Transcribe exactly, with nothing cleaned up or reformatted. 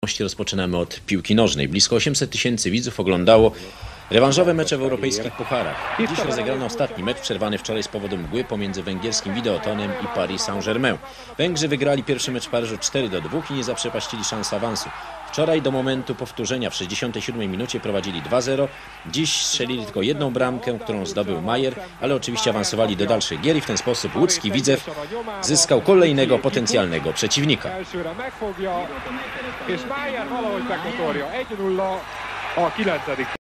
Rozpoczynamy od piłki nożnej. Blisko osiemset tysięcy widzów oglądało rewanżowe mecze w europejskich pucharach. Dziś rozegrano ostatni mecz przerwany wczoraj z powodu mgły pomiędzy węgierskim Videotonem i Paris Saint-Germain. Węgrzy wygrali pierwszy mecz w Paryżu cztery do dwóch i nie zaprzepaścili szans awansu. Wczoraj do momentu powtórzenia w sześćdziesiątej siódmej minucie prowadzili dwa zero. Dziś strzelili tylko jedną bramkę, którą zdobył Majer, ale oczywiście awansowali do dalszych gier i w ten sposób łódzki Widzew zyskał kolejnego potencjalnego przeciwnika. És Mayer valahogy megmotorja. egy nulla a kilencedik